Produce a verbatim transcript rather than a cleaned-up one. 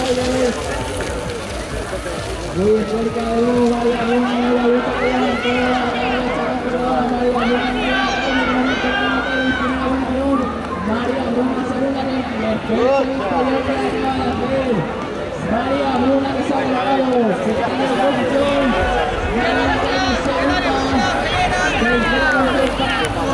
Muy cerca de uno, María Luna, la lucha que ya no queda, la derecha controlada, María Luna, María Luna, segunda vez, perfecto el interior que acaba de hacer. María Luna que se ha ganado, se queda en posición, María Luna segunda, tercera vez para